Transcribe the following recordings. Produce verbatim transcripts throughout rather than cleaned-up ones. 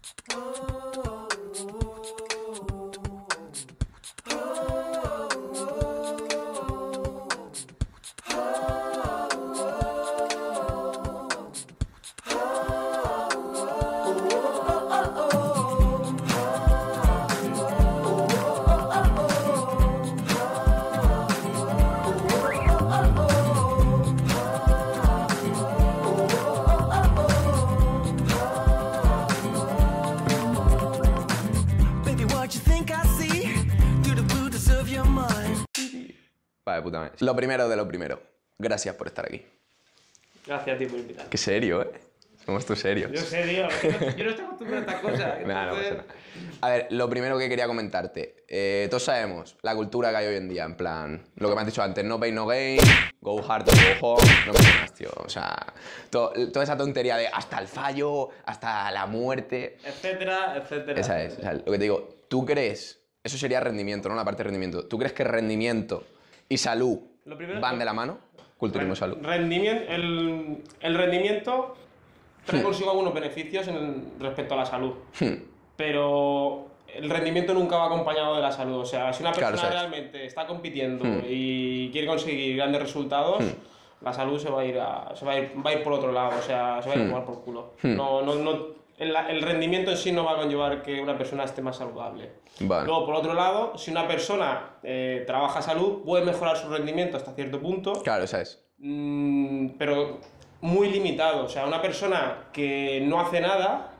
Vale, puta madre. Lo primero de lo primero. Gracias por estar aquí. Gracias a ti por invitarme. Qué serio, ¿eh? Somos tú serios. Yo sé, tío. Yo no estoy acostumbrado a estas cosas. Entonces... Nah, no pasa nada. A ver, lo primero que quería comentarte. Eh, todos sabemos la cultura que hay hoy en día, en plan... Lo que me has dicho antes, no pain, no gain, go hard or go home, no me más, tío. O sea, to, toda esa tontería de hasta el fallo, hasta la muerte... Etcétera, etcétera. Esa es. O sea, lo que te digo, ¿tú crees... Eso sería rendimiento, ¿no? La parte de rendimiento. ¿Tú crees que rendimiento y salud Lo primero, van de la mano? Culturismo y salud. Rendimiento, el, el rendimiento trae Hmm. consigo algunos beneficios en, respecto a la salud. Hmm. Pero el rendimiento nunca va acompañado de la salud. O sea, si una persona Claro, ¿sabes? realmente está compitiendo Hmm. y quiere conseguir grandes resultados, Hmm. la salud se va a ir a, se va a ir, va a ir por otro lado. O sea, se va a ir a Hmm. tomar por culo. Hmm. No, no, no, el, el rendimiento en sí no va a conllevar que una persona esté más saludable. Vale. Luego, por otro lado, si una persona eh, trabaja salud, puede mejorar su rendimiento hasta cierto punto. Claro, esa es. Mm, pero muy limitado. O sea, una persona que no hace nada,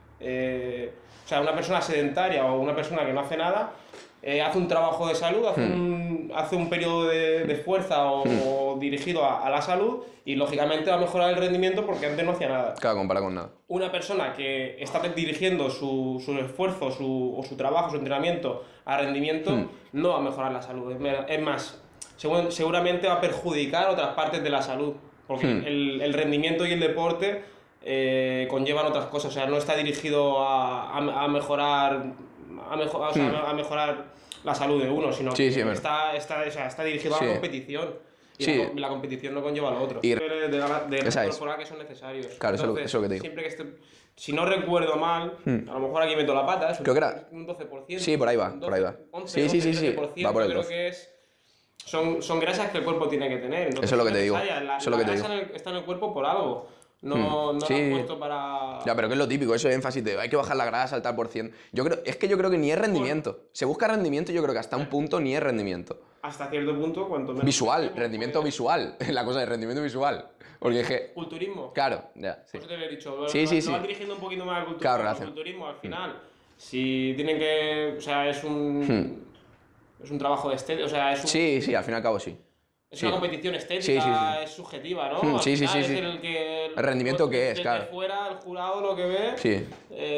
eh, o sea, una persona sedentaria o una persona que no hace nada, eh, hace un trabajo de salud, hace, Hmm. un, hace un periodo de, de fuerza o, Hmm. o dirigido a, a la salud y lógicamente va a mejorar el rendimiento porque antes no hacía nada. Claro, compara con nada. Una persona que está dirigiendo su, su esfuerzo su, o su trabajo, su entrenamiento a rendimiento, Hmm. no va a mejorar la salud. Es me- es más, según- seguramente va a perjudicar otras partes de la salud, porque Hmm. el, el rendimiento y el deporte eh, conllevan otras cosas. O sea, no está dirigido a, a, a mejorar a, mejo- o sea, Hmm. a mejorar la salud de uno, sino Sí, que sí, es está, está, o sea, está dirigido a Sí. la competición. Y Sí. la, la competición no conlleva lo otro. Y- de, de, de Esa es. corporal que son necesarios. Claro, eso es lo- Entonces, eso es lo que te digo. Siempre que esté, si no recuerdo mal, Hmm. a lo mejor aquí meto la pata, es un, Creo que era- un doce por ciento. Sí, por ahí va, un por ahí va. once, Sí, sí, sí, once, sí, trece por ciento, va por el creo doce. que es... Son, son grasas que el cuerpo tiene que tener. Entonces, Eso es lo que te son digo, necesarias. La, eso es lo la que te grasa en el- está en el cuerpo por algo. No, Hmm. no Sí. la han puesto para... Ya, pero que es lo típico, eso es énfasis de hay que bajar la grasa al tal por cien. Yo creo, es que yo creo que ni es rendimiento. Se busca rendimiento, yo creo que hasta un punto ni es rendimiento. Hasta cierto punto, cuanto menos... Visual, pues, rendimiento visual. La cosa es rendimiento visual. Porque es que. Culturismo. Claro, ya, sí. Por eso te había dicho. Sí, lo, sí, lo sí. vas dirigiendo un poquito más al culturismo. Claro, al relación. culturismo, al final. Si tienen que... O sea, es un... Hmm. Es un trabajo de estética, o sea, es un... Sí, sí, al fin y al cabo sí. Es Sí. una competición estética, Sí, sí, sí. es subjetiva, ¿no? Hmm, Al sí, sí, final sí, es sí. el que... El rendimiento que es, desde claro. fuera, el jurado lo que ve, Sí.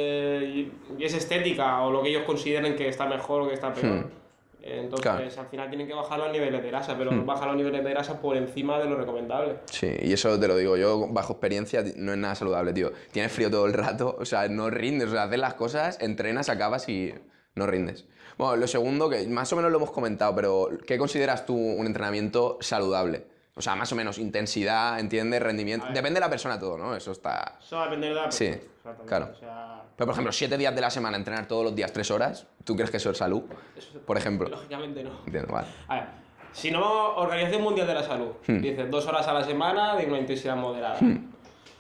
eh, y, y es estética, o lo que ellos consideren que está mejor o que está peor. Hmm. Entonces, Claro. al final tienen que bajar los niveles de grasa, pero Hmm. bajar los niveles de grasa por encima de lo recomendable. Sí, y eso te lo digo yo bajo experiencia, no es nada saludable, tío. Tienes frío todo el rato, o sea, no rindes, o sea, haces las cosas, entrenas, acabas y no rindes. Bueno, lo segundo, que más o menos lo hemos comentado, pero ¿qué consideras tú un entrenamiento saludable? O sea, más o menos intensidad, ¿entiendes? Rendimiento. A ver. Depende de la persona todo, ¿no? Eso está... Eso va a depender de la Sí, persona. Exactamente, claro. o sea, Pero, por ejemplo, siete días de la semana, entrenar todos los días tres horas, ¿tú crees que eso es salud? eso- Por ejemplo. Lógicamente no. Entiendo, vale. A ver, si no, Organización Mundial de la Salud, Hmm. dice dos horas a la semana de una intensidad moderada. Hmm.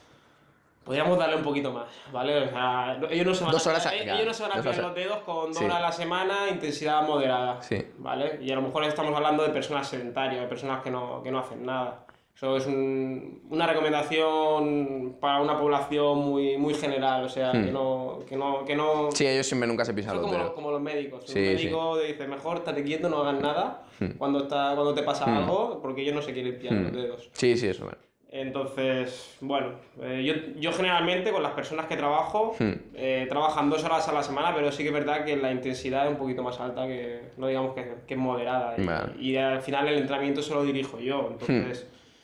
Podríamos darle un poquito más, ¿vale? O sea, ellos no se van Dos a, horas a- ellos claro, no se van a dos pillar horas. los dedos con dos Sí. horas a la semana, intensidad moderada, Sí. ¿vale? Y a lo mejor estamos hablando de personas sedentarias, de personas que no, que no hacen nada. Eso es un- una recomendación para una población muy, muy general, o sea, Hmm. que no... Que no, que no Sí, ellos siempre nunca se pisan eso es los como, dedos. como los médicos. Sí, un médico te dice, mejor estate quieto, no hagas nada Hmm. cuando, está, cuando te pasa Hmm. algo, porque ellos no se quieren pillar los Hmm. dedos. Sí, sí, eso, bueno. Entonces, bueno, eh, yo, yo generalmente con las personas que trabajo, Hmm. eh, trabajan dos horas a la semana, pero sí que es verdad que la intensidad es un poquito más alta, que no digamos que, que es moderada. Y, Vale. y al final el entrenamiento se lo dirijo yo, entonces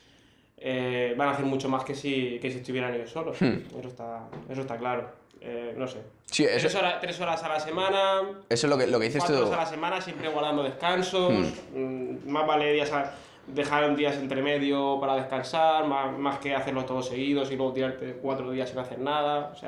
eh, van a hacer mucho más que si, que si estuvieran ellos solos. Hmm. Eso, está, eso está claro. Eh, no sé. Sí, eso, Tres horas, tres horas a la semana, eso es lo que, lo que dices cuatro tú. horas a la semana, siempre guardando descansos, mm, más vale días a- dejar días entre medio para descansar, más, más que hacerlos todos seguidos y luego tirarte cuatro días sin hacer nada, o sea,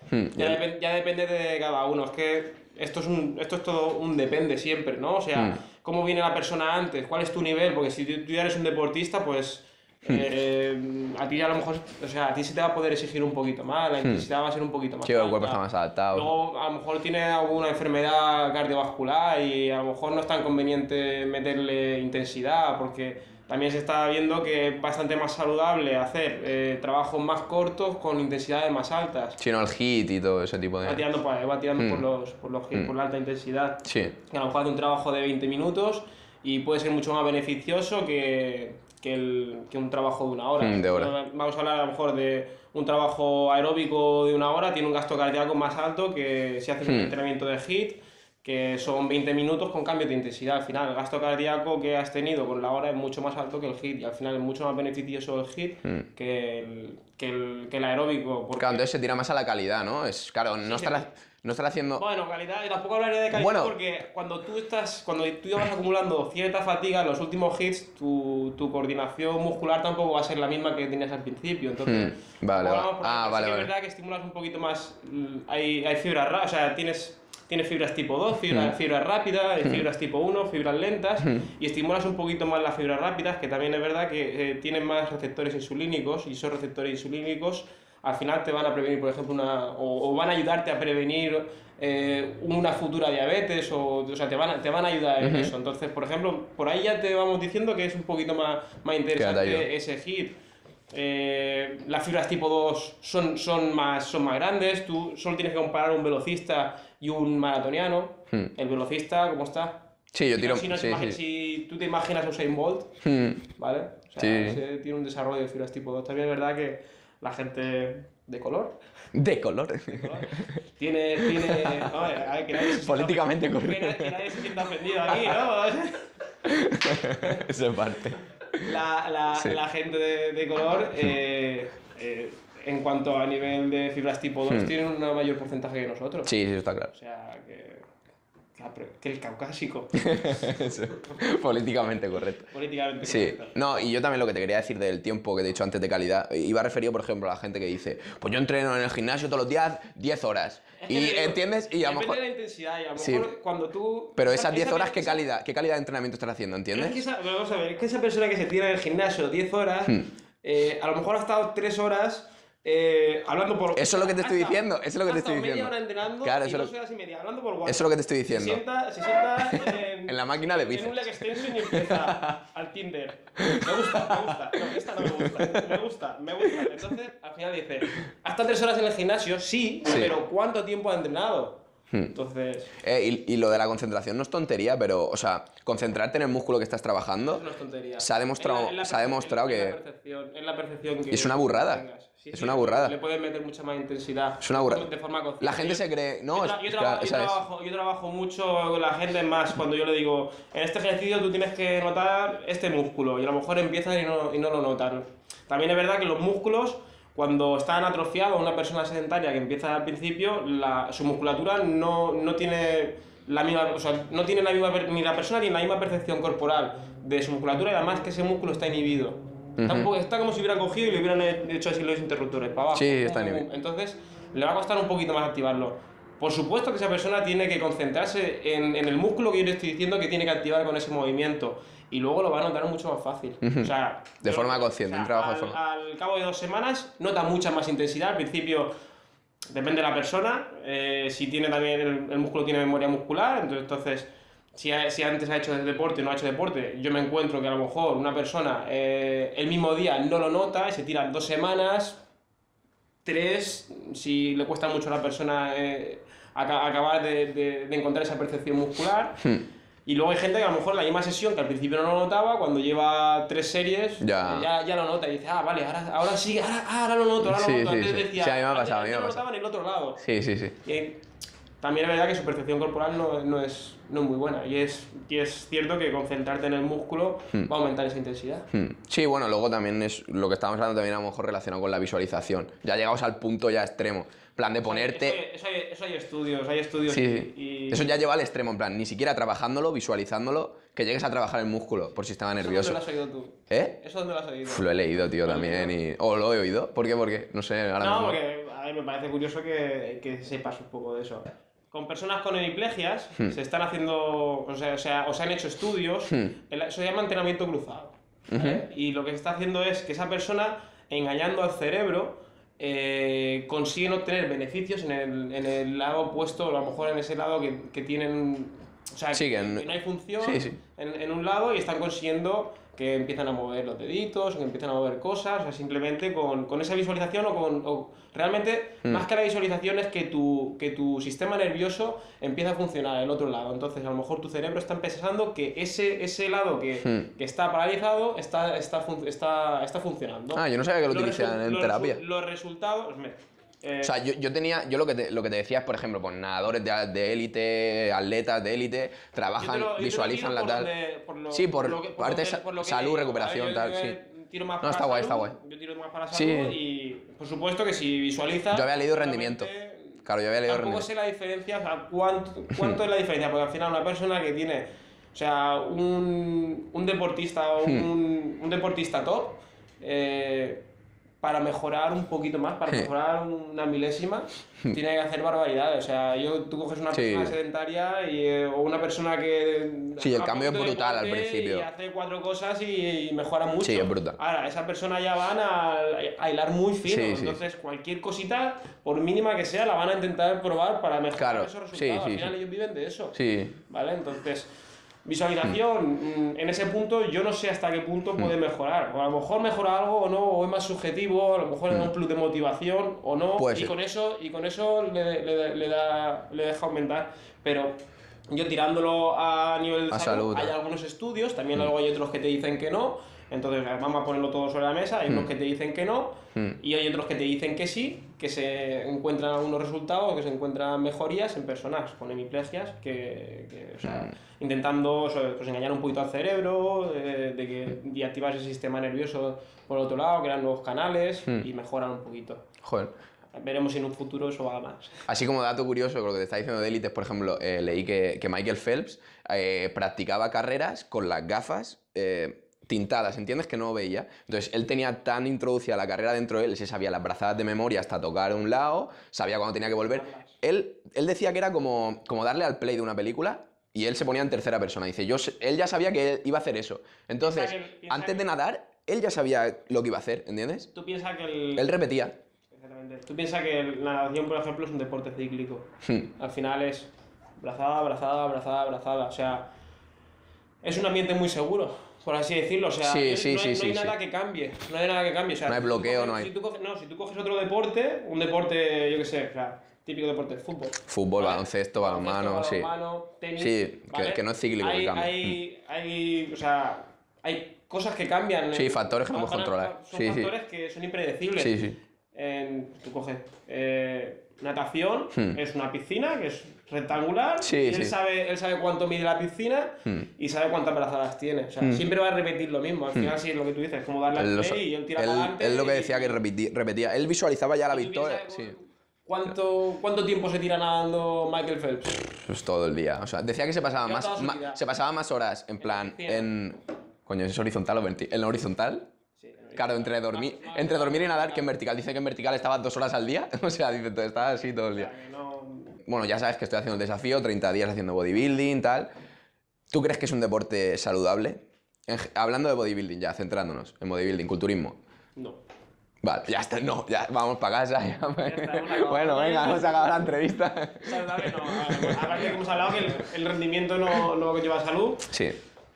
Hmm, Ya, ya- depen- ya depende de cada uno. Es que esto es, un, esto es todo un depende siempre, ¿no? O sea, Hmm. cómo viene la persona antes, cuál es tu nivel, porque si tú, tú ya eres un deportista, pues eh, a ti a lo mejor, o sea, a ti se te va a poder exigir un poquito más, la intensidad va a ser un poquito más Sí, el alta. cuerpo está más adaptado. Luego, a lo mejor tiene alguna enfermedad cardiovascular y a lo mejor no es tan conveniente meterle intensidad, porque también se está viendo que es bastante más saludable hacer eh, trabajos más cortos con intensidades más altas. Sino el hit y todo ese tipo Va de... tirando, por, va tirando Mm. por, los, por, los, hits, por la alta intensidad. Sí. Que a lo mejor hace un trabajo de veinte minutos y puede ser mucho más beneficioso que, que, el, que un trabajo de una hora. Mm, de hora. Vamos a hablar a lo mejor de un trabajo aeróbico de una hora, tiene un gasto cardíaco más alto que si haces un Mm. entrenamiento de hit, que son veinte minutos con cambio de intensidad. Al final, el gasto cardíaco que has tenido con la hora es mucho más alto que el hit y al final es mucho más beneficioso el hit Mm. que, el, que, el, que el aeróbico. Porque... Claro, entonces se tira más a la calidad, ¿no? Es, claro, no, Sí, estar, sí. no estar haciendo... Bueno, calidad, y tampoco hablaría de calidad Bueno. porque cuando tú estás, cuando tú ya vas acumulando cierta fatiga en los últimos hits, tu, tu coordinación muscular tampoco va a ser la misma que tenías al principio. Entonces, Hmm, vale, tampoco vale. vamos por ahí, Ah, pero sí vale, que es vale. verdad que estimulas un poquito más, mm, hay, hay fibras rápidas, o sea, tienes, tienes fibras tipo dos, fibras, Hmm. fibras rápidas, hay fibras tipo uno, fibras lentas, Hmm. y estimulas un poquito más las fibras rápidas, que también es verdad que eh, tienen más receptores insulínicos, y esos receptores insulínicos al final te van a prevenir, por ejemplo, una, o, o van a ayudarte a prevenir eh, una futura diabetes, o, o sea, te van, a, te van a ayudar en Ujú. eso. Entonces, por ejemplo, por ahí ya te vamos diciendo que es un poquito más, más ayuda. interesante ese hit. Eh, las fibras tipo dos son, son, más, son más grandes, tú solo tienes que comparar un velocista y un maratoniano. Hmm. El velocista, ¿cómo está? Sí, yo Si tiro... no- si, no se sí, imagi- sí. si tú te imaginas a Usain Bolt, Hmm. ¿vale? O sea, Sí. ese tiene un desarrollo de fibras tipo dos. También es verdad que la gente de color De color. tiene. tiene no, a ver, que nadie se sienta- Políticamente que correcto. nadie- que nadie se sienta ofendido aquí, ¿no? Esa parte. La, la, Sí. la gente de, de color, eh, eh, en cuanto a nivel de fibras tipo dos, Hmm. tienen un mayor porcentaje que nosotros. Sí, sí, está claro. O sea, que. Que el caucásico. Eso. Políticamente correcto. Políticamente Sí, correcto. no, y yo también lo que te quería decir del tiempo que te he dicho antes de calidad, iba referido, por ejemplo, a la gente que dice, pues yo entreno en el gimnasio todos los días diez horas. Es que Y te digo, ¿entiendes? Y a lo depende mejor... de la intensidad y a lo Sí. mejor cuando tú... Pero esa- esas diez esa- horas, ¿qué esa- calidad, ¿qué calidad de entrenamiento estás haciendo? Pero ¿Entiendes? es que esa, pero vamos a ver, es que esa persona que se tira en el gimnasio diez horas, Hmm. eh, a lo mejor ha estado tres horas eh, hablando por... Eso es lo que te ha estoy estado- diciendo, eso es lo que ha te estoy estado media diciendo. hora entrenando Claro, y eso es dos lo- horas y media hablando por WhatsApp. Eso es lo que te estoy diciendo. Se sienta, se sienta en, En la máquina de en bíceps. un leg extension y empieza al Tinder. Me gusta, me gusta. No, esta no me gusta. Me gusta, me gusta. Entonces, al final dice, hasta tres horas en el gimnasio, sí, Sí. pero ¿cuánto tiempo ha entrenado? Hmm. Entonces, Eh, y, y lo de la concentración no es tontería, pero, o sea, concentrarte en el músculo que estás trabajando eso no es tontería. se ha demostrado- Es la- es la se ha perce- demostrado es la que- percepción- es la percepción que Es una burrada. tengas. Sí, Es sí, una burrada. Le puedes meter mucha más intensidad. Es una burrada. De forma consciente. La gente Yo- se cree... No, yo, es, tra- yo es traba- que, yo ¿sabes? trabajo, yo trabajo mucho con la gente más cuando yo le digo, en este ejercicio tú tienes que notar este músculo y a lo mejor empiezan y no, y no lo notan. También es verdad que los músculos, cuando están atrofiados, una persona sedentaria que empieza al principio, la, su musculatura no, no tiene la misma, o sea, no tiene la misma, per- ni la persona tiene la misma percepción corporal de su musculatura y además que ese músculo está inhibido. Está, un poco- está como si hubieran cogido y le hubieran hecho así los interruptores para abajo. Sí, está Pum, pum, inhibido. pum. Entonces, le va a costar un poquito más activarlo. Por supuesto que esa persona tiene que concentrarse en, en el músculo que yo le estoy diciendo que tiene que activar con ese movimiento. Y luego lo va a notar mucho más fácil. Ujú. O sea, De yo- forma consciente, o sea, un trabajo de al, forma- al cabo de dos semanas nota mucha más intensidad. Al principio depende de la persona. eh, si tiene también el, el músculo tiene memoria muscular, entonces, entonces si, ha- si antes ha hecho deporte o no ha hecho deporte, yo me encuentro que a lo mejor una persona eh, el mismo día no lo nota y se tira dos semanas, tres, si le cuesta mucho a la persona eh, aca- acabar de, de- de encontrar esa percepción muscular. Hmm. Y luego hay gente que a lo mejor en la misma sesión, que al principio no lo notaba, cuando lleva tres series, Ya. eh, ya, ya lo nota y dice, ah, vale, ahora, ahora sí, ahora, ah, ahora lo noto, ahora Sí, lo noto. sí, Antes sí. decía, Sí, a mí me ha antes- pasado, a mí me antes ha lo pasado. notaba en el otro lado. Sí, sí, sí. Y eh, también es verdad que su percepción corporal no, no, es, no es muy buena. Y es, y es cierto que concentrarte en el músculo Hmm. va a aumentar esa intensidad. Hmm. Sí, bueno, luego también es lo que estábamos hablando también a lo mejor relacionado con la visualización. Ya llegados al punto ya extremo. En plan de ponerte... Eso, hay, eso hay estudios, hay estudios. Sí, y, sí. y- Eso ya lleva al extremo, en plan, ni siquiera trabajándolo, visualizándolo, que llegues a trabajar el músculo por sistema ¿Eso nervioso. dónde lo has oído tú? ¿Eh? ¿Eso dónde lo has oído? Uf, lo he leído, tío, ¿Lo has también. leído? Y... O lo he oído. ¿Por qué? Porque, no sé, ahora No, mismo. porque hay me parece curioso que, que sepas un poco de eso. Con personas con hemiplegias hmm. se están haciendo, o sea, o sea, o se han hecho estudios, hmm. eso se llama entrenamiento cruzado. ¿Vale? Uh-huh. Y lo que se está haciendo es que esa persona, engañando al cerebro, eh, consiguen obtener beneficios en el, en el lado opuesto, o a lo mejor en ese lado que, que tienen, o sea, sí, que, que, que no hay función sí, sí. En, en un lado, y están consiguiendo que empiezan a mover los deditos, o que empiezan a mover cosas, o sea, simplemente con, con esa visualización o con... O realmente, mm. más que la visualización es que tu, que tu sistema nervioso empieza a funcionar el otro lado. Entonces, a lo mejor tu cerebro está pensando que ese, ese lado que, mm. que está paralizado está, está, está, está funcionando. Ah, yo no sabía que lo utilizan en los terapia. Resu los resultados... Eh, o sea, yo, yo tenía, yo lo que te, lo que te decía es, por ejemplo, pues nadadores de élite, atletas de élite, trabajan, lo, visualizan la tal... Donde, por lo, sí, por, por, lo que, por parte de salud, digo, recuperación, tal, yo, sí. Tiro más no, para está salud, guay, está guay. Yo tiro más para salud sí. Y, por supuesto, que si visualizas... Yo había leído rendimiento. Claro, yo había leído tampoco rendimiento. sé la diferencia, o sea, cuánto, cuánto es la diferencia, porque al final una persona que tiene, o sea, un, un deportista o un, un deportista top, eh, para mejorar un poquito más, para mejorar una milésima, tiene que hacer barbaridades. O sea, yo, tú coges una persona sí. sedentaria y, eh, o una persona que... Sí, el cambio es brutal al principio. Y hace cuatro cosas y, y mejora mucho. Sí, es brutal. Ahora, esa persona ya van a, a hilar muy fino. Sí, entonces, sí. cualquier cosita, por mínima que sea, la van a intentar probar para mejorar claro. esos resultados. Sí, sí, al final sí. ellos viven de eso. Sí. ¿Vale? Entonces... Visualización, mm. en ese punto yo no sé hasta qué punto mm. puede mejorar. O a lo mejor mejora algo o no, o es más subjetivo, a lo mejor mm. le da un plus de motivación o no, puede y ser. con eso, y con eso le, le, le, da, le deja aumentar. Pero yo tirándolo a nivel de a salud, salud, hay algunos estudios, también mm. luego hay otros que te dicen que no. Entonces vamos a ponerlo todo sobre la mesa, hay mm. unos que te dicen que no mm. y hay otros que te dicen que sí, que se encuentran algunos resultados, que se encuentran mejorías en personas con hemiplegias, que, que o sea, mm. intentando pues, engañar un poquito al cerebro, de, de que y activar ese sistema nervioso por otro lado, crear nuevos canales mm. y mejoran un poquito. Joder. Veremos si en un futuro eso va más. Así como dato curioso, con lo que te está diciendo de élites, por ejemplo, eh, leí que, que Michael Phelps eh, practicaba carreras con las gafas eh, tintadas, ¿entiendes? Que no veía. Entonces, él tenía tan introducida la carrera dentro de él, se sabía las brazadas de memoria hasta tocar un lado, sabía cuándo tenía que volver. Él, él decía que era como, como darle al play de una película y él se ponía en tercera persona. Dice, yo, él ya sabía que él iba a hacer eso. Entonces, piensa que, piensa antes de nadar, él ya sabía lo que iba a hacer, ¿entiendes? Tú piensas que el... Él repetía. Exactamente. Tú piensas que la natación, por ejemplo, es un deporte cíclico. Hmm. Al final es brazada, brazada, brazada, brazada. O sea, es un ambiente muy seguro, por así decirlo. O sea, sí, sí, no, hay, sí, no hay sí, nada sí. que cambie. No hay nada que cambie. O sea, no hay bloqueo, coges, no hay... Si tú coges, no, si tú coges otro deporte, un deporte, yo qué sé, o sea, típico deporte, fútbol. Fútbol, ¿vale? baloncesto, balonmano, sí. balonmano, tenis, sí, ¿vale? que, que no es cíclico hay, que cambia. Hay, hay, o sea, hay cosas que cambian. Sí, factores que no puedes controlar. Son sí, factores sí. que son impredecibles. Sí, sí. En, tú coges eh, natación, hmm. es una piscina que es rectangular, sí, y él, sí. sabe, él sabe cuánto mide la piscina hmm. y sabe cuántas brazadas tiene. O sea, hmm. siempre va a repetir lo mismo. Al final, hmm. sí es lo que tú dices, es como darle al play y él tira él, para adelante. Él lo que y, decía que repetía, repetía. Él visualizaba ya la victoria. Sí. ¿Cuánto, ¿Cuánto tiempo se tira nadando Michael Phelps? Pues todo el día. O sea, decía que se pasaba, más, ma, se pasaba más horas, en plan, en... Coño, ¿es horizontal o vertical? ¿En horizontal? Claro, entre dormir, entre dormir y nadar, que en vertical. Dice que en vertical estaba dos horas al día. O sea, dice, estaba así todo el día. Bueno, ya sabes que estoy haciendo el desafío, treinta días haciendo bodybuilding, tal. ¿Tú crees que es un deporte saludable? En, hablando de bodybuilding ya, centrándonos en bodybuilding, culturismo. No. Vale, ya está, no, ya, vamos para casa. Ya. Ya está, bueno, venga, vamos a acabar la entrevista. Saludable no. Aparte que hemos hablado que el, el rendimiento no, no lleva salud. Sí.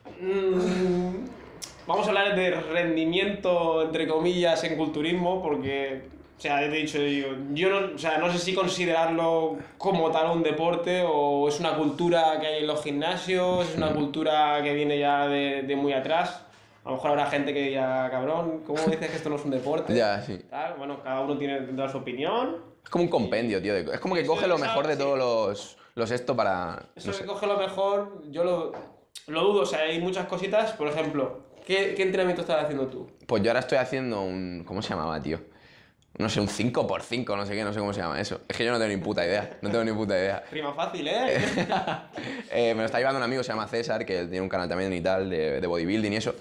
Mm, Vamos a hablar de rendimiento, entre comillas, en culturismo, porque, o sea, te he dicho, yo, yo no, o sea, no sé si considerarlo como tal un deporte o es una cultura que hay en los gimnasios, es una cultura que viene ya de, de muy atrás. A lo mejor habrá gente que dirá, cabrón, ¿cómo dices que esto no es un deporte? Ya, sí. Tal. Bueno, cada uno tiene tendrá su opinión. Es como un compendio, tío. Es como que coge lo mejor de todos los, los esto para... Eso no que sé. coge lo mejor, yo lo, lo dudo. O sea, hay muchas cositas, por ejemplo... ¿Qué, ¿Qué entrenamiento estás haciendo tú? Pues yo ahora estoy haciendo un... ¿Cómo se llamaba, tío? No sé, un cinco por cinco, no sé qué, no sé cómo se llama eso. Es que yo no tengo ni puta idea, no tengo ni puta idea. Prima fácil, ¿eh? eh me lo está llevando un amigo, se llama César, que tiene un canal también y tal, de, de bodybuilding y eso.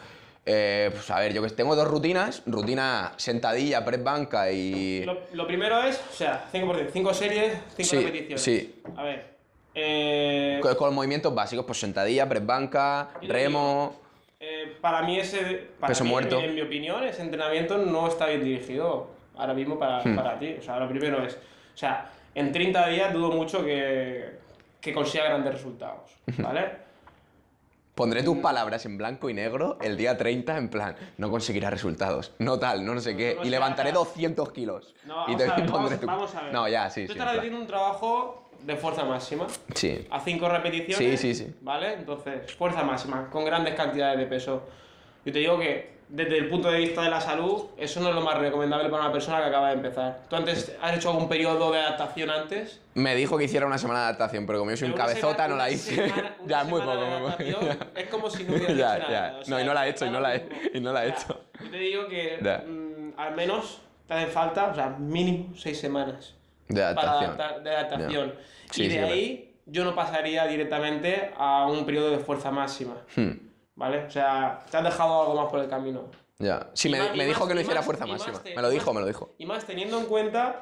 Eh, pues a ver, yo que tengo dos rutinas. Rutina sentadilla, press banca y... Lo, lo primero es, o sea, cinco por diez, cinco series, cinco Sí, repeticiones. sí. A ver. Eh, Con, con los movimientos básicos, pues sentadilla, press banca, Yo te remo... eh, para mí ese, para Peso mí, muerto. En, mi, en mi opinión, ese entrenamiento no está bien dirigido ahora mismo para, Hmm. para ti. O sea, lo primero es, o sea, en treinta días dudo mucho que, que consiga grandes resultados, ¿vale? Pondré tus palabras en blanco y negro el día treinta en plan, no conseguirás resultados, no tal, no, no sé qué, no, y sí, levantaré o sea, doscientos kilos. No, y vamos, te a ver, pondré vamos, tu... vamos a ver. No, ya, sí, Tú sí. estarás en plan. haciendo un trabajo de fuerza máxima. Sí. A cinco repeticiones. Sí, sí, sí. ¿Vale? Entonces, fuerza máxima, con grandes cantidades de peso. Yo te digo que, desde el punto de vista de la salud, eso no es lo más recomendable para una persona que acaba de empezar. ¿Tú antes has hecho algún periodo de adaptación antes? Me dijo que hiciera una semana de adaptación, pero como yo soy un Pero una cabezota, semana- no la una hice. semana- una ya, muy semana poco, de muy poco. adaptación es como si no hubieras Ya, hecho ya. nada. o No, sea, y no la he hecho, y no la he- mismo. y no la he O sea, hecho. Yo te digo que Ya. mm, al menos te hacen falta, o sea, mínimo seis semanas. De Para adaptación. adaptar- de adaptación. Ya. Sí, y de sí, ahí yo no pasaría directamente a un periodo de fuerza máxima. Hmm, ¿Vale? O sea, te has dejado algo más por el camino. Ya. Sí, Y me, más- y me dijo más- que no y hiciera más- fuerza y más máxima. te- Me lo y dijo, más- me lo dijo. Y más teniendo en cuenta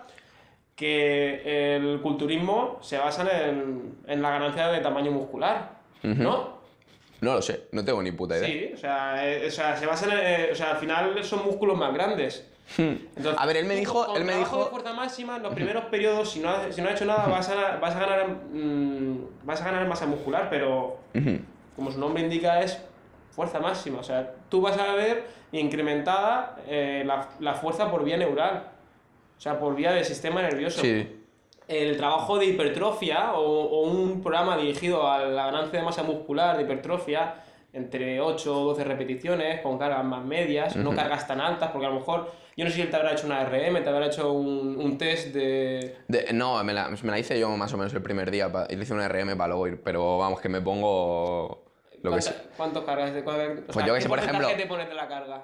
que el culturismo se basa en, en la ganancia de tamaño muscular, ¿no? No lo sé, no tengo ni puta idea. Sí, o sea, eh, o sea, se basa en, eh, o sea, al final son músculos más grandes. Entonces, A ver, él me tú dijo- con él me trabajo dijo- de fuerza máxima, en los primeros periodos, si no has, si no has hecho nada, vas a, vas a ganar mm, vas a ganar masa muscular, pero Ujú. como su nombre indica es fuerza máxima. O sea, tú vas a ver incrementada eh, la, la fuerza por vía neural, o sea, por vía del sistema nervioso. Sí. El trabajo de hipertrofia o, o un programa dirigido a la ganancia de masa muscular de hipertrofia entre ocho o doce repeticiones con cargas más medias, no cargas tan altas, porque a lo mejor, yo no sé si él te habrá hecho una R M, te habrá hecho un, un test de... De- no, me la, me la hice yo más o menos el primer día. pa- y le hice una R M para luego ir, pero vamos, que me pongo lo que ¿Cuánta- sé. ¿Cuánto cargas? De, o Pues yo que ¿qué sé, por ejemplo- porcentaje te pones de la carga?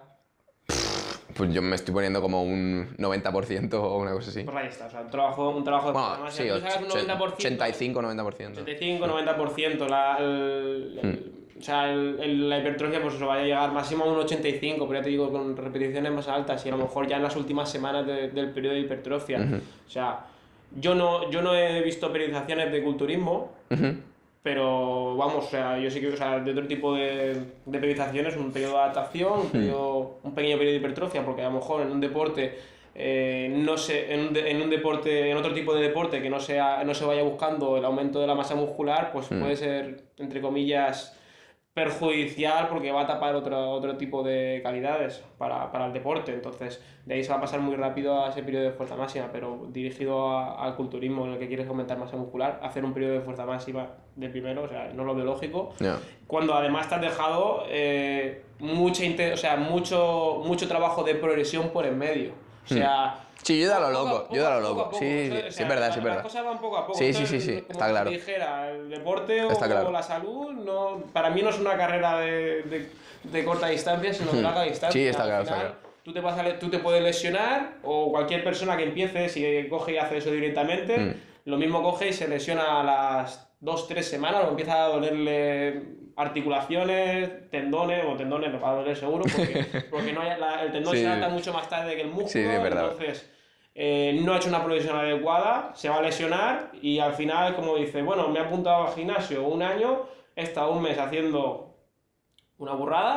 Pues yo me estoy poniendo como un noventa por ciento o una cosa así. Pues ahí está, o sea, un trabajo, un trabajo de Bueno, programación. sí, Tú sacas un noventa por ciento, ochenta y cinco noventa por ciento. ochenta y cinco noventa por ciento. La, el, Hmm. el- o sea, el- el- la hipertrofia pues eso va a llegar máximo a un ochenta y cinco, pero ya te digo, con repeticiones más altas y a lo mejor ya en las últimas semanas de- del periodo de hipertrofia. O sea, yo no, yo no he visto periodizaciones de culturismo, Ujú. pero vamos, o sea, yo sí que, o sea, de otro tipo de, de periodizaciones, un periodo de adaptación, un, periodo- un pequeño periodo de hipertrofia, porque a lo mejor en un deporte, eh, no sé, en un, de- en un deporte, en otro tipo de deporte que no sea, no se vaya buscando el aumento de la masa muscular, pues puede ser, entre comillas, perjudicial porque va a tapar otro, otro tipo de calidades para, para el deporte. Entonces, de ahí se va a pasar muy rápido a ese periodo de fuerza máxima, pero dirigido a- al culturismo en el que quieres aumentar masa muscular, hacer un periodo de fuerza máxima de primero, o sea, no lo veo lógico. Ya. Cuando además te has dejado eh, mucha inte- o sea, mucho, mucho trabajo de progresión por en medio. O sea, Sí, yo da lo poco a loco, poco, yo da lo poco a loco. poco, Sí, o sí, sea, sí, es verdad, sí, es las verdad. cosas van poco a poco. Sí, Esto sí, es sí, sí, como está si claro. dijera, el deporte Está o claro. la salud, no, para mí no es una carrera de, de, de corta distancia, sino de larga distancia. Sí, está Al claro, está final, claro. Tú te, vas a le- tú te puedes lesionar, o cualquier persona que empiece, si coge y hace eso directamente, Mm. lo mismo coge y se lesiona a las dos tres semanas, o empieza a dolerle articulaciones, tendones, o tendones le va a doler seguro, porque, porque no hay, la- el tendón Sí. se adapta mucho más tarde que el músculo, Sí, es verdad. entonces eh, no ha hecho una progresión adecuada, se va a lesionar y al final, como dice, bueno, me he apuntado al gimnasio un año, he estado un mes haciendo una burrada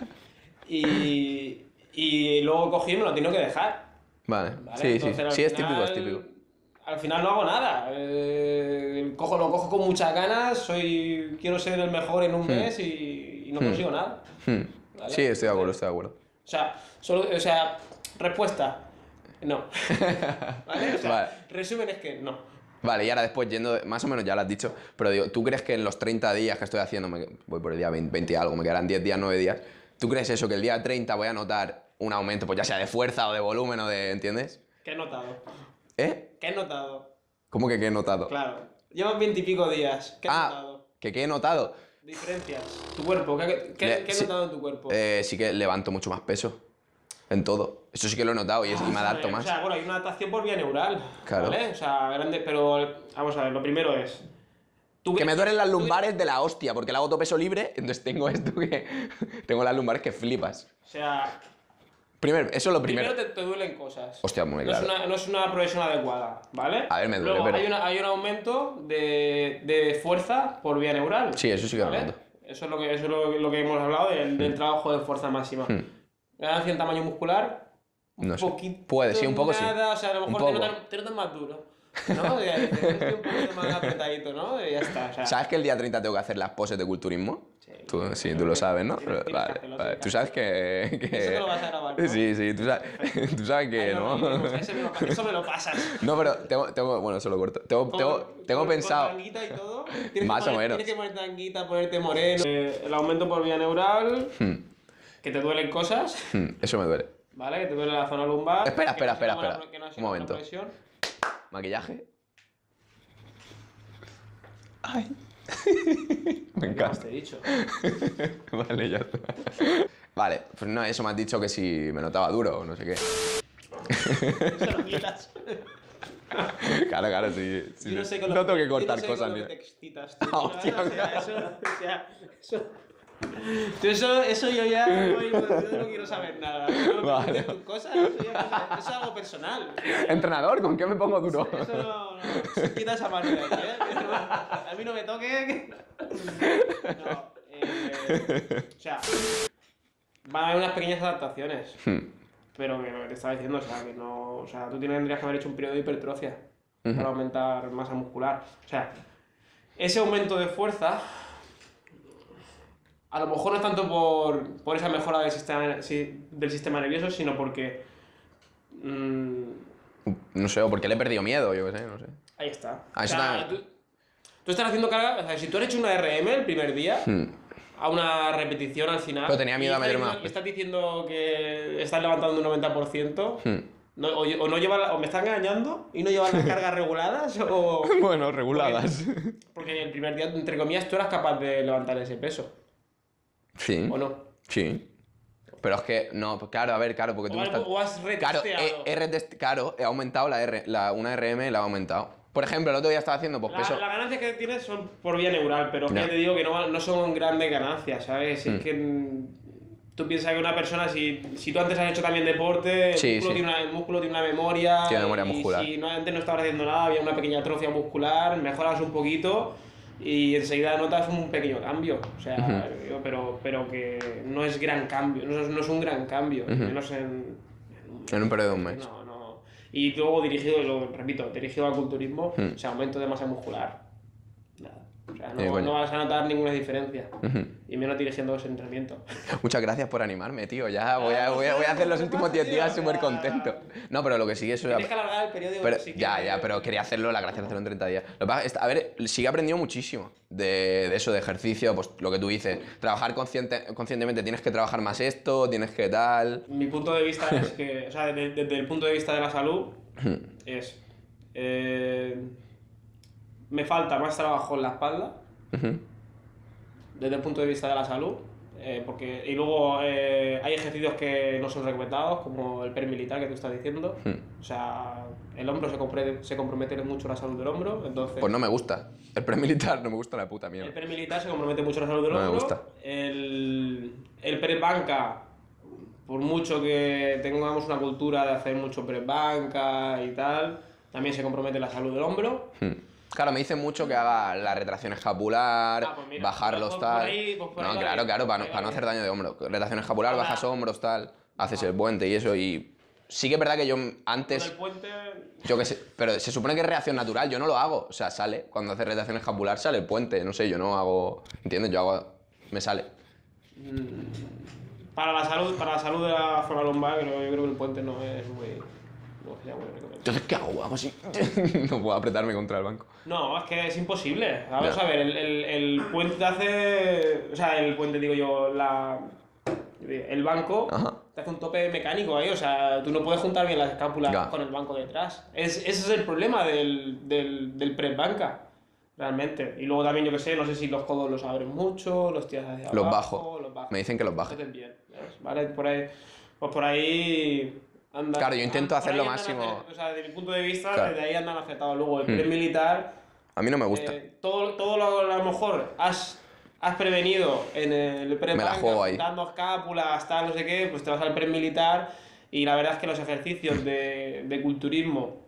y, y luego cogí y me lo tengo que dejar. Vale, ¿Vale? sí, Entonces, sí. al Sí, es típico, es final- típico. Al final no hago nada. Eh, cojo, lo cojo con muchas ganas, soy, quiero ser el mejor en un mes y, y no consigo nada. Hmm. ¿Vale? Sí, estoy de acuerdo, estoy de acuerdo. O sea, solo, o sea, respuesta, no. ¿Vale? O sea, Vale. resumen es que no. Vale, y ahora después, yendo, de- más o menos ya lo has dicho, pero digo, ¿tú crees que en los treinta días que estoy haciendo, me- voy por el día veinte, veinte y algo, me quedarán diez días, nueve días, ¿tú crees eso, que el día treinta voy a notar un aumento, pues ya sea de fuerza o de volumen o de, ¿entiendes? ¿Qué he notado? ¿Eh? ¿Qué he notado? ¿Cómo que qué he notado? Claro. Llevas veintipico días. ¿Qué he ah, notado? ¿que qué he notado? Diferencias. Tu cuerpo. ¿Qué, qué, Le- qué he sí. notado en tu cuerpo? Eh, sí que levanto mucho más peso, en todo. Eso sí que lo he notado y, es- y me adapto O más. sea, bueno, hay una adaptación por vía neural. Claro. ¿Vale? O sea, grande, pero vamos a ver, lo primero es. Tú Que me ves- duelen las tú ves- lumbares de la hostia, porque le hago todo peso libre, entonces tengo esto que... tengo las lumbares que flipas. O sea, Primero, eso es lo primero. primero te, te duelen cosas. Hostia, muy no es, claro. una, no es una progresión adecuada, ¿vale? A ver, me duele, Luego, pero- hay, una- hay un aumento de, de fuerza por vía neural. Sí, eso sí que lo ¿vale? noto. Eso es lo que, eso es lo, lo que hemos hablado del, del trabajo de fuerza máxima. Hmm. Ganancia en tamaño muscular. Un No sé. poquito. Puede, sí, un poco sí. nada, o sea, a lo Un mejor te poco. notas, te notas más duro. ¿No? Ya dices, estoy un poquito más apretadito, ¿no? Y ya está. O sea, ¿Sabes que el día treinta tengo que hacer las poses de culturismo? Sí. Tú, sí, tú lo sabes, ¿no? Tienes- tienes que Vale, hacerlo, vale. tienes que Tú sabes que... que- Eso te lo vas a grabar, ¿no? Sí, sí, tú sabes, tú sabes que Ay, no. no, ese me lo- eso me lo pasas. No, pero tengo, tengo... Bueno, eso lo corto. Tengo, tengo, Con- tengo con- pensado... Con tanguita y todo. Tienes Más que o poner- menos. Tienes que poner tanguita, ponerte moreno. Eh, el aumento por vía neural, Hmm, que te duelen cosas, hmm, eso me duele. ¿vale? Que te duele la zona lumbar. Espera, que no espera, ha sido espera, una buena espera. pro- que no ha sido Un una buena momento. progresión. ¿Maquillaje? Ay. Me ¿Qué más encanta. te he dicho? Vale, ya está. Vale, pues no, eso me has dicho que si me notaba duro o no sé qué. Se lo quitas. Claro, claro, sí. sí, Yo no sí. sé con lo- No tengo que yo cortar no sé cosas, con lo que mira. te excitas tú, Ah, ¿no? hostia, O sea, eso, o sea, eso, tú eso, eso yo ya no, yo no quiero saber nada. No me Vale. preguntes tus cosas, eso, ya, eso es algo personal. Entrenador, ¿con qué me pongo duro? Eso no, no, quita esa mano de ahí, ¿eh? A mí no me toque. No, eh, o sea, van a haber unas pequeñas adaptaciones. Hmm. Pero que lo que te estaba diciendo, o sea, que no. O sea, tú tendrías que haber hecho un periodo de hipertrofia para aumentar masa muscular. O sea, ese aumento de fuerza. A lo mejor no es tanto por, por esa mejora del sistema, sí, del sistema nervioso, sino porque. mm, No sé, o porque le he perdido miedo, yo qué sé, no sé. ahí está. Ah, o eso sea, también. tú, tú estás haciendo carga. O sea, si tú has hecho una R M el primer día. Hmm. A una repetición al final. Pero tenía miedo y a meterme estás más. diciendo- y estás diciendo que estás levantando un noventa por ciento. Hmm. No, o, o no lleva la- o me están engañando y no llevan las cargas reguladas o... Bueno, reguladas. Porque el primer día, entre comillas, tú eras capaz de levantar ese peso, Sí. ¿o no? Sí. Pero es que, no, pues claro, a ver, claro, porque tú O, me algo- estás... o has Claro, retesteado. he, he retest- claro, he aumentado la R, la, una R M la he aumentado. Por ejemplo, el otro día estaba haciendo pues, La- peso... Las ganancias que tienes son por vía neural, pero Ya. ya te digo que no, no son grandes ganancias, ¿sabes? Si Mm. Es que mm, tú piensas que una persona, si, si tú antes has hecho también deporte, el, Sí, músculo, sí. Tiene una, el músculo tiene una memoria. Tiene memoria y muscular. Si no, antes no estabas haciendo nada, había una pequeña atrofia muscular, mejoras un poquito y enseguida notas un pequeño cambio. O sea, Ujú. digo, pero, pero que no es gran cambio, no es, no es un gran cambio, Ujú. menos en, en un- En un periodo de un mes. no, no. Y luego dirigido, lo repito, dirigido al culturismo, Hmm. o sea, aumento de masa muscular. Nada. O sea, Eh, no, coño. no vas a notar ninguna diferencia. Ujú. Y menos dirigiendo ese entrenamiento. Muchas gracias por animarme, tío. Ya voy a, Ah, voy a, voy a hacer los ¿qué últimos pasa, diez días tío? súper Ya. contento. No, pero lo que sigue es... Tienes que alargar el periodo. Pero, si ya, quieres. ya, pero quería hacerlo, la gracia de hacerlo en treinta días. Lo que pasa es que, a ver, sí que he aprendido muchísimo de, de eso, de ejercicio, pues lo que tú dices. Trabajar consciente, conscientemente, tienes que trabajar más esto, tienes que tal... Mi punto de vista es que, o sea, desde, desde el punto de vista de la salud, es. eh, me falta más trabajo en la espalda. Ujú. Desde el punto de vista de la salud, eh, porque y luego eh, hay ejercicios que no son recomendados, como el permilitar que tú estás diciendo. Hmm. O sea, el hombro se, compre- se compromete mucho la salud del hombro, entonces Pues no me gusta. El premilitar no me gusta la puta el mierda. permilitar se compromete mucho la salud del No me hombro. gusta. El, el press banca, por mucho que tengamos una cultura de hacer mucho press banca y tal, también se compromete la salud del hombro. Hmm. Claro, me dicen mucho que haga la retracción escapular, Ah, pues mira, bajarlos pues por tal. ahí- pues por no, ahí va claro, bien, claro, por para no, ahí va para no bien. hacer daño de hombro. Retracción escapular, Ahora- bajas hombros, tal. Haces el puente y eso. Y sí que es verdad que yo Con antes. el puente. Yo qué sé, pero se supone que es reacción natural, yo no lo hago. O sea, sale, cuando hace retracción escapular sale el puente, no sé, yo no hago. ¿Entiendes? Yo hago. Me sale. Para la salud, para la salud de la zona lumbar, creo- yo creo que el puente no es muy. No sería muy recomendable. Entonces, ¿qué hago? Hago así. No puedo apretarme contra el banco. No, es que es imposible. Vamos Ya. a ver, el, el, el puente te hace. O sea, el puente, digo yo, la. El banco Ajá. te hace un tope mecánico ahí, o sea, tú no puedes juntar bien las escápulas Ya. con el banco detrás. Es, ese es el problema del, del, del press banca, realmente. Y luego también, yo que sé, no sé si los codos los abren mucho, los tiras hacia Los abajo, bajo. los bajas. Me dicen que los baje. Entonces, bien, ¿ves? Vale, por ahí. Pues por ahí. Anda, Claro, yo intento por hacer ahí lo andan máximo- acer- O sea, desde mi punto de vista, Claro. desde ahí andan acertados. Luego, el Hmm. press militar, A mí no me gusta. Eh, todo todo lo, a lo mejor has, has prevenido en el Me la juego ahí. dando escápulas, tal, no sé qué, pues te vas al pre-militar y la verdad es que los ejercicios de, de culturismo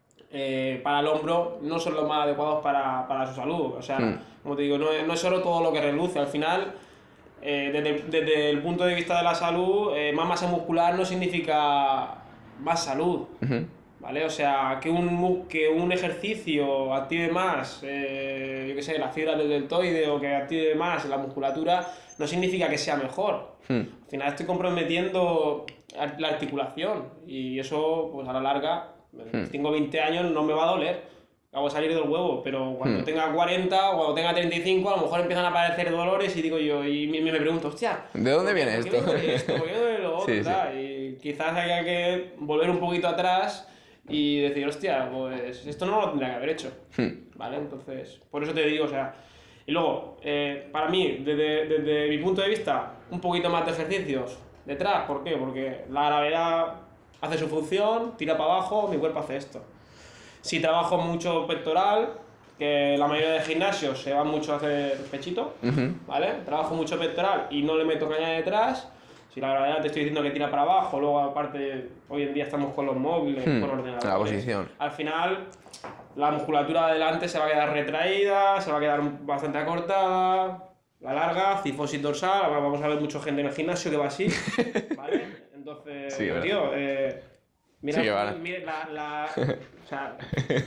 eh, para el hombro no son los más adecuados para, para su salud. O sea, Hmm. como te digo, no, es- no es solo todo lo que reluce, al final, eh, desde, desde el punto de vista de la salud, eh, más masa muscular no significa más salud. Ujú. ¿Vale? O sea, que un, mu- que un ejercicio active más, eh, yo qué sé, las fibras del deltoide o que active más la musculatura, no significa que sea mejor. Hmm. Al final estoy comprometiendo ar- la articulación y eso, pues a la larga, Hmm. tengo veinte años, no me va a doler. Acabo de salir del huevo, pero cuando Hmm. tenga cuarenta o cuando tenga treinta y cinco, a lo mejor empiezan a aparecer dolores y digo yo, y me, me pregunto, hostia, ¿De dónde ¿por qué- viene por qué esto? me duele esto? ¿Por qué me duele lo otro? Sí, sí. tal? Y quizás haya que volver un poquito atrás y decir, hostia, pues esto no lo tendría que haber hecho. Hmm. ¿Vale? Entonces, por eso te digo, o sea. Y luego, eh, para mí, desde, desde mi punto de vista, un poquito más de ejercicios detrás. ¿Por qué? Porque la gravedad hace su función, tira para abajo, mi cuerpo hace esto. Si trabajo mucho pectoral, que la mayoría de gimnasios se van mucho a hacer pechito, Ujú. ¿vale? Trabajo mucho pectoral y no le meto caña detrás. Si la gravedad te estoy diciendo que tira para abajo, luego aparte hoy en día estamos con los móviles, Hmm, con ordenadores. la posición. Al final la musculatura de adelante se va a quedar retraída, se va a quedar bastante acortada, la larga, cifosis dorsal, ahora vamos a ver mucha gente en el gimnasio que va así, ¿vale? Entonces, Sí, verdad. tío, eh, mira, Sí, que vale. mira la, la, o sea,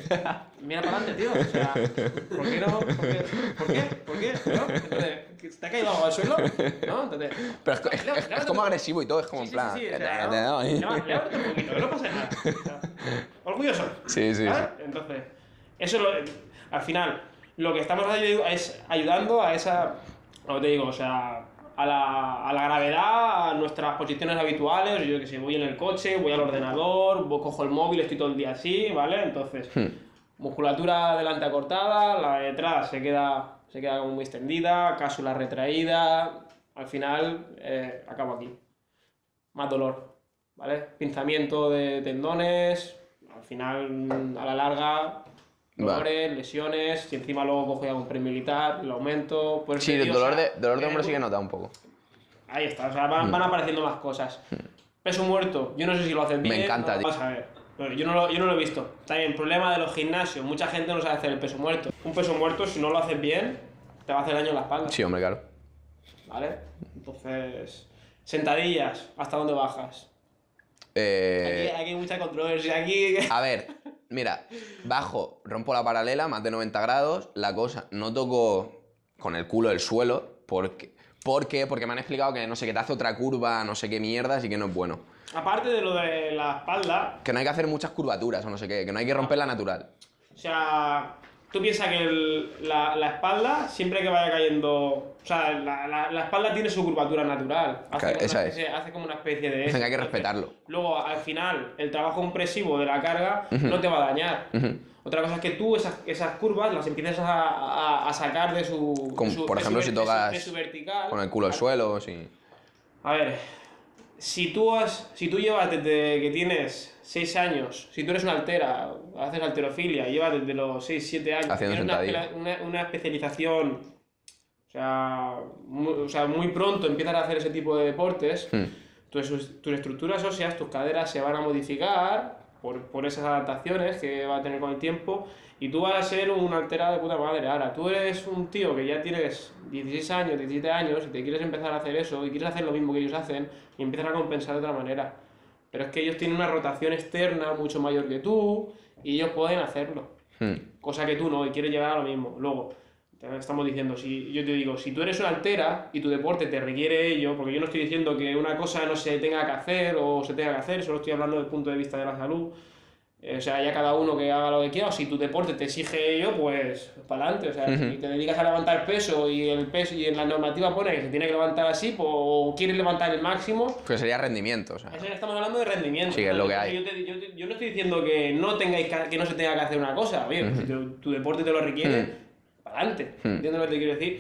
mira para adelante, tío, o sea, ¿por qué no? ¿Por qué? ¿Por qué? ¿Por qué? ¿No? Entonces, ¿te ha caído algo al suelo? ¿No? Entonces, Pero es, es- es- es como agresivo y todo, es como sí, en plan. sí, sí, sí, o que sea, te- ¿no? te doy. Leva- levántate un poquito, que no pasa nada. O sea, orgulloso. Sí, sí, ¿Vale? Entonces, eso es lo, al final, lo que estamos ayu- es ayudando a esa, como te digo, o sea, a la, a la gravedad, a nuestras posiciones habituales. Yo que sé, voy en el coche, voy al ordenador, voy- cojo el móvil, estoy todo el día así, ¿vale? Entonces, Hmm. musculatura delante acortada, la de detrás se queda, se queda como muy extendida, cápsula retraída. Al final, eh, acabo aquí. Más dolor, ¿vale? Pinzamiento de tendones, al final, mm, a la larga, dolores, lesiones, si encima luego cojo ya un premilitar, lo aumento. Pues Sí, te el digo, dolor o sea, de, dolor de eh, hombro sí que nota un poco. Ahí está, o sea, van, van apareciendo más cosas. Peso muerto, yo no sé si lo hacen Me bien. encanta, no, tío. vamos a ver. Bueno, yo, no lo, yo no lo he visto. También, problema de los gimnasios, mucha gente no sabe hacer el peso muerto. Un peso muerto, si no lo haces bien, te va a hacer daño en la espalda. Sí, hombre, claro. ¿Vale? Entonces, sentadillas, ¿hasta dónde bajas? Eh, Aquí, aquí hay mucha controversia, aquí... A ver, mira, bajo, rompo la paralela, más de noventa grados, la cosa, no toco con el culo el suelo, porque, ¿por qué? Porque me han explicado que no sé, que te hace otra curva, no sé qué mierda, así que no es bueno. Aparte de lo de la espalda, Que no hay que hacer muchas curvaturas o no sé qué, que no hay que romper la natural. o sea, tú piensas que el- la, la espalda, siempre que vaya cayendo... O sea, la, la- la espalda tiene su curvatura natural. Hace, Claro, como esa una es. especie, hace como una especie de... Dicen que hay que Entonces, respetarlo. Luego, al final, el trabajo compresivo de la carga no te va a dañar. Ujú. Otra cosa es que tú esas, esas curvas las empieces a, a- a sacar de su... Como, de su- por de su ejemplo, ver- si de su- tocas de su vertical. con el culo al suelo, sí. A ver, si tú, has, si tú llevas desde que tienes seis años, si tú eres una altera, haces alterofilia, llevas desde los seis siete años, Haciendo tienes una, sentadillas. una, una especialización, o sea, muy, o sea, muy pronto empiezas a hacer ese tipo de deportes, Hmm. tus, tus estructuras óseas, tus caderas se van a modificar por, por esas adaptaciones que va a tener con el tiempo y tú vas a ser un altera de puta madre. Ahora, tú eres un tío que ya tienes dieciséis años, diecisiete años y te quieres empezar a hacer eso y quieres hacer lo mismo que ellos hacen y empiezas a compensar de otra manera. Pero es que ellos tienen una rotación externa mucho mayor que tú y ellos pueden hacerlo. Hmm. Cosa que tú no, y quieres llegar a lo mismo. Luego, te estamos diciendo, si yo te digo, si tú eres una altera y tu deporte te requiere ello, porque yo no estoy diciendo que una cosa no se tenga que hacer o se tenga que hacer, solo estoy hablando desde el punto de vista de la salud. Eh, o sea, ya cada uno que haga lo que quiera, o si tu deporte te exige ello, pues para adelante. O sea, Ujú. si te dedicas a levantar peso y el peso y en la normativa pone que se tiene que levantar así, pues, o quieres levantar el máximo, Que sería rendimiento, o sea. eso ya estamos hablando de rendimiento. Sí, que es lo que hay. Yo, te- yo te- yo no estoy diciendo que no tengáis que, que no se tenga que hacer una cosa. Oye, si tu, tu deporte te lo requiere, Ujú. para adelante. Hmm. ¿Entiendes lo que te quiero decir?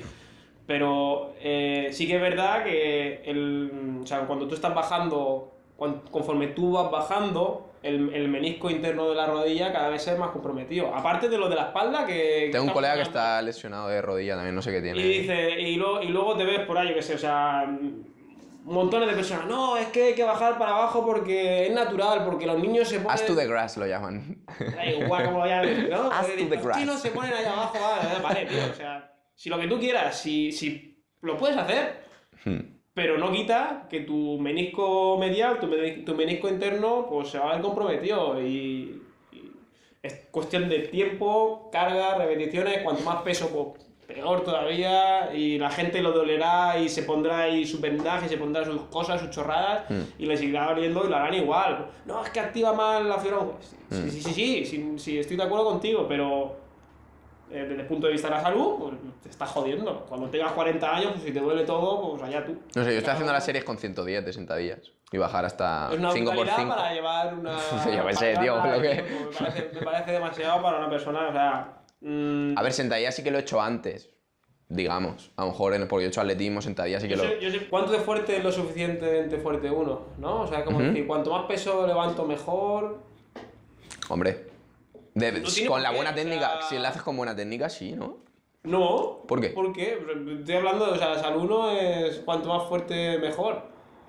Pero eh, sí que es verdad que el, o sea, cuando tú estás bajando, cuan- conforme tú vas bajando, el, el menisco interno de la rodilla cada vez es más comprometido. Aparte de lo de la espalda que... Tengo un que colega que funcionando. está lesionado de rodilla también, no sé qué tiene. Y dice, y, lo, y luego te ves por ahí, yo qué sé, o sea, montones de personas. No, es que hay que bajar para abajo porque es natural, porque los niños se ponen... As to the grass lo llaman. Da igual como lo llames, ¿no? As to the Los grass. chinos se ponen ahí abajo, vale, vale, tío, o sea, si lo que tú quieras, si, si lo puedes hacer, pero no quita que tu menisco medial, tu, meni- tu menisco interno, pues se va a ver comprometido y, y es cuestión de tiempo, carga, repeticiones, cuanto más peso, pues peor todavía y la gente lo dolerá y se pondrá ahí sus vendajes, se pondrá sus cosas, sus chorradas y le seguirá doliendo y lo harán igual. No, es que activa más la fibra muscular. Sí, sí, sí, sí, sí, sí, estoy de acuerdo contigo, pero eh, desde el punto de vista de la salud, pues te estás jodiendo. Cuando tengas cuarenta años, pues si te duele todo, pues allá tú. No sé, yo estoy haciendo las series con ciento diez de sentadillas y bajar hasta Es una cinco por brutalidad cinco. para llevar una... Yo qué sé, para tío, llevar lo una- que- Me parece, me parece demasiado para una persona, o sea... mm, A ver, sentadillas sí que lo he hecho antes, digamos. A lo mejor en- porque yo he hecho atletismo, sentadillas sí que Yo lo... sé, yo sé cuánto de fuerte es lo suficientemente fuerte uno, ¿no? O sea, como decir, cuanto más peso levanto mejor. Hombre, de- No tiene con por la qué, buena o técnica, sea- si lo haces con buena técnica, sí, ¿no? No. ¿Por qué? ¿Por qué? Estoy hablando de, o sea, salud no es cuanto más fuerte mejor.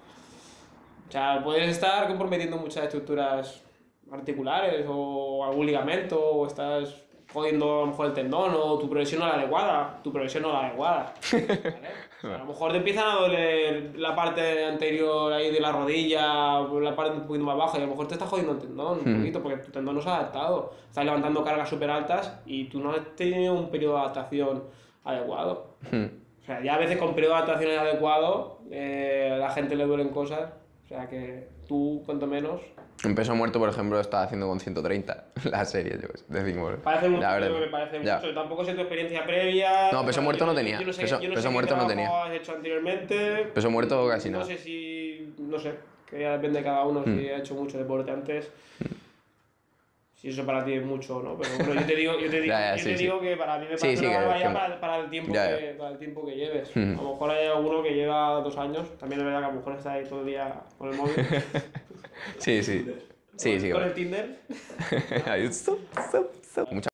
O sea, puedes estar comprometiendo muchas estructuras articulares o algún ligamento o estás jodiendo a lo mejor el tendón o tu progresión no es la adecuada, tu progresión no es la adecuada. ¿Vale? O sea, a lo mejor te empiezan a doler la parte anterior ahí de la rodilla, la parte un poquito más baja y a lo mejor te estás jodiendo el tendón un poquito porque tu tendón no se ha adaptado. Estás levantando cargas súper altas y tú no has tenido un periodo de adaptación adecuado. O sea, ya a veces con periodo de adaptación adecuado eh, a la gente le duelen cosas. O sea que tú, cuanto menos... Un peso muerto, por ejemplo, estaba haciendo con ciento treinta la serie, yo qué sé, de cinco por- Parece mucho, La verdad. me parece Ya. mucho. Tampoco sé tu experiencia previa. No, peso o sea, muerto yo no tenía. Yo no sé, Peso- yo no peso sé muerto qué no trabajo tenía. has hecho anteriormente. Peso muerto casi No nada. sé si... No sé, que ya depende de cada uno si ha hecho mucho deporte antes. Si eso para ti es mucho o no, pero bueno, yo te digo, yo te digo, Ya, ya, yo sí, te sí. digo que para mí me Sí, parece sí, una que- barbaridad que- para, para el tiempo Ya, que, ya. para el tiempo que lleves. Ujú. A lo mejor hay alguno que lleva dos años, también es verdad que a lo mejor está ahí todo el día con el móvil. Sí, sí. Sí, sí. Con el Tinder. Ahí, sup, sup, sup. Muchas